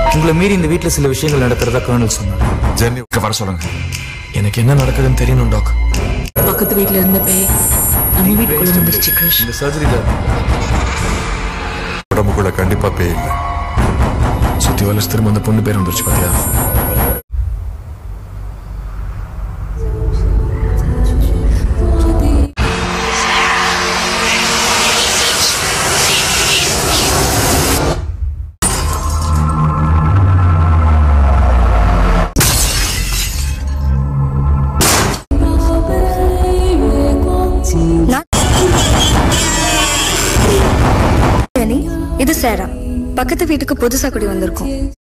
உங்களை மீறி இந்த வீட்டுல சில விஷயங்கள் நடக்கிறதா கர்னல் சொன்னார். ஜென்னி வர சொல்லுங்க. எனக்கு என்ன நடக்குதுன்னு தெரியணும் டாக். பக்கத்து வீட்டுல இருந்த பேய் நம்ம வீட்டுக்குள்ள வந்துருச்சு கிருஷ். இந்த சர்ஜரியில உடம்புக்குள்ள கண்டிப்பா பேய் இல்லை. சுத்தி வளர்ச்சி திரும்ப அந்த பொண்ணு பேர் வந்துருச்சு பாத்தியா? இது சேரா பக்கத்து வீட்டுக்கு புதுசா குடி வந்திருக்கோம்.